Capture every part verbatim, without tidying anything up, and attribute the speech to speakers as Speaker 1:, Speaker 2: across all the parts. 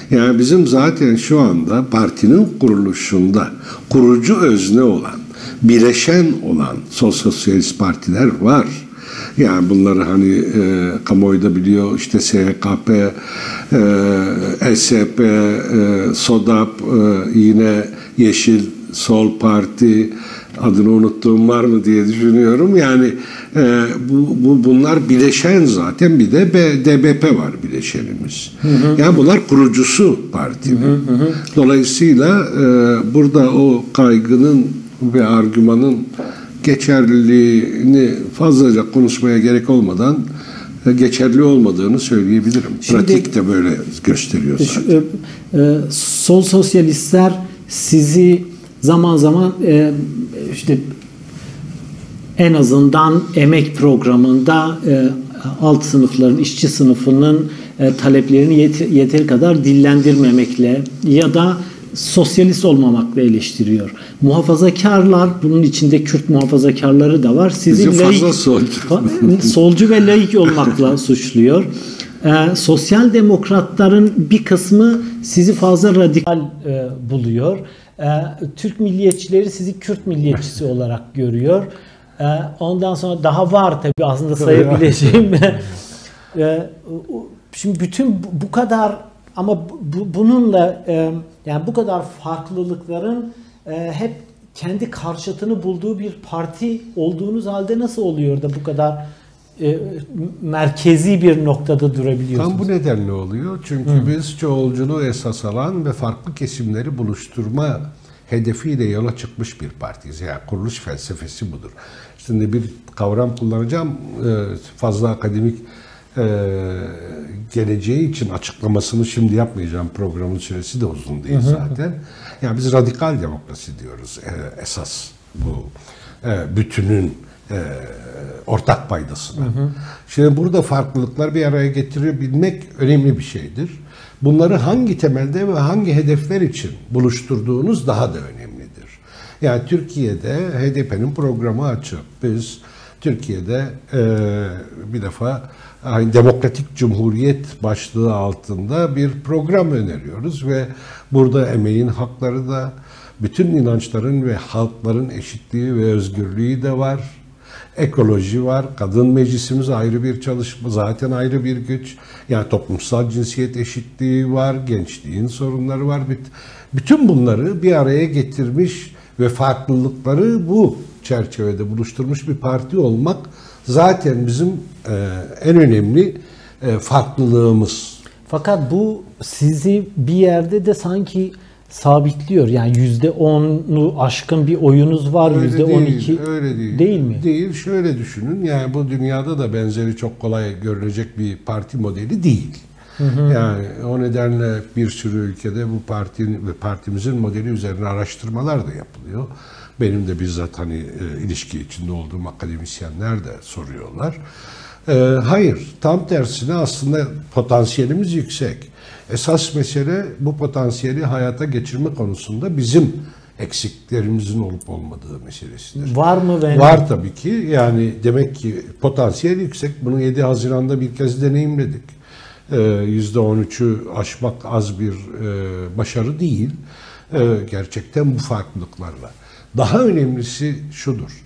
Speaker 1: Yani bizim zaten şu anda partinin kuruluşunda kurucu özne olan, bileşen olan sosyalist partiler var. Yani bunları hani e, kamuoyu da biliyor, işte S H K P, e, S H P, e, SODAP, e, yine Yeşil Sol Parti, adını unuttuğum var mı diye düşünüyorum. Yani e, bu, bu bunlar bileşen zaten, bir de D B P var bileşenimiz. Hı hı. Yani bunlar kurucusu partinin. Hı hı hı. Dolayısıyla e, burada o kaygının ve argümanın geçerliliğini fazlaca konuşmaya gerek olmadan geçerli olmadığını söyleyebilirim. Şimdi, pratik de böyle gösteriyor zaten.
Speaker 2: E, e, sol sosyalistler sizi zaman zaman e, işte en azından emek programında e, alt sınıfların, işçi sınıfının e, taleplerini yeter, yeteri kadar dillendirmemekle ya da sosyalist olmamakla eleştiriyor. Muhafazakarlar, bunun içinde Kürt muhafazakarları da var. Sizi laik, solcu. solcu ve laik olmakla suçluyor. Ee, sosyal demokratların bir kısmı sizi fazla radikal e, buluyor. Ee, Türk milliyetçileri sizi Kürt milliyetçisi olarak görüyor. Ee, ondan sonra daha var tabii aslında sayabileceğim. ee, şimdi bütün bu kadar ama bu, bununla e, yani bu kadar farklılıkların e, hep kendi karşıtını bulduğu bir parti olduğunuz halde nasıl oluyor da bu kadar e, merkezi bir noktada durabiliyorsunuz?
Speaker 1: Tam bu nedenle oluyor. Çünkü Hı. biz çoğulculuğu esas alan ve farklı kesimleri buluşturma hedefiyle yola çıkmış bir partiyiz. Yani kuruluş felsefesi budur. Şimdi bir kavram kullanacağım. Fazla akademik geleceği için açıklamasını şimdi yapmayacağım. Programın süresi de uzun değil zaten. Yani biz radikal demokrasi diyoruz esas bu bütünün ortak paydasına. Hı hı. Şimdi burada farklılıklar bir araya getirebilmek önemli bir şeydir. Bunları hangi temelde ve hangi hedefler için buluşturduğunuz daha da önemlidir. Yani Türkiye'de H D P'nin programı açık. Biz Türkiye'de e, bir defa yani Demokratik Cumhuriyet başlığı altında bir program öneriyoruz ve burada emeğin hakları da, bütün inançların ve halkların eşitliği ve özgürlüğü de var. Ekoloji var, kadın meclisimiz ayrı bir çalışma, zaten ayrı bir güç. Yani toplumsal cinsiyet eşitliği var, gençliğin sorunları var. Bütün bunları bir araya getirmiş ve farklılıkları bu çerçevede buluşturmuş bir parti olmak zaten bizim e, en önemli e, farklılığımız.
Speaker 2: Fakat bu sizi bir yerde de sanki sabitliyor. Yani yüzde onu aşkın bir oyunuz var, yüzde on iki
Speaker 1: öyle değil.
Speaker 2: Değil mi?
Speaker 1: Değil. Şöyle düşünün. Yani bu dünyada da benzeri çok kolay görülecek bir parti modeli değil. Hı hı. Yani o nedenle bir sürü ülkede bu partinin ve partimizin modeli üzerine araştırmalar da yapılıyor. Benim de bizzat hani e, ilişki içinde olduğum akademisyenler de soruyorlar. E, hayır, tam tersine aslında potansiyelimiz yüksek. Esas mesele bu potansiyeli hayata geçirme konusunda bizim eksiklerimizin olup olmadığı meselesidir.
Speaker 2: Var mı? Ve
Speaker 1: Var tabii ki. Yani demek ki potansiyel yüksek. Bunu yedi Haziran'da bir kez deneyimledik. yüzde on üçü aşmak az bir e, başarı değil. E, gerçekten bu farklılıklarla. Daha önemlisi şudur.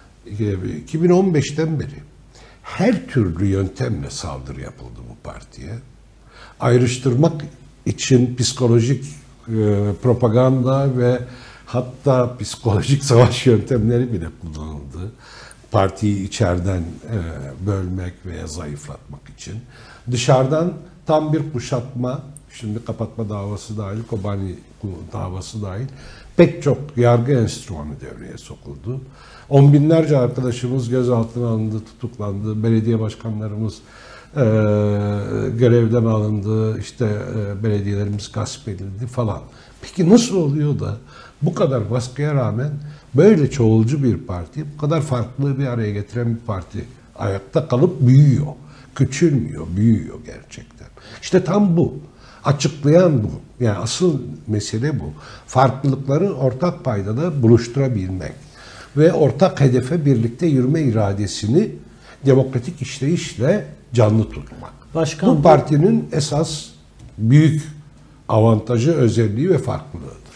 Speaker 1: iki bin on beşten beri her türlü yöntemle saldırı yapıldı bu partiye. Ayrıştırmak için psikolojik e, propaganda ve hatta psikolojik savaş yöntemleri bile kullanıldı. Partiyi içeriden e, bölmek veya zayıflatmak için. Dışarıdan tam bir kuşatma, şimdi kapatma davası dahil, Kobani davası dahil pek çok yargı enstrümanı devreye sokuldu. On binlerce arkadaşımız gözaltına alındı, tutuklandı. Belediye başkanlarımız e, görevden alındı, işte e, belediyelerimiz gasp edildi falan. Peki nasıl oluyor da bu kadar baskıya rağmen böyle çoğulcu bir parti, bu kadar farklılığı bir araya getiren bir parti ayakta kalıp büyüyor, küçülmüyor, büyüyor gerçekten. İşte tam bu. Açıklayan bu. Yani asıl mesele bu. Farklılıkları ortak paydada buluşturabilmek ve ortak hedefe birlikte yürüme iradesini demokratik işleyişle canlı tutmak. Başkan, bu partinin esas büyük avantajı, özelliği ve farklılığı.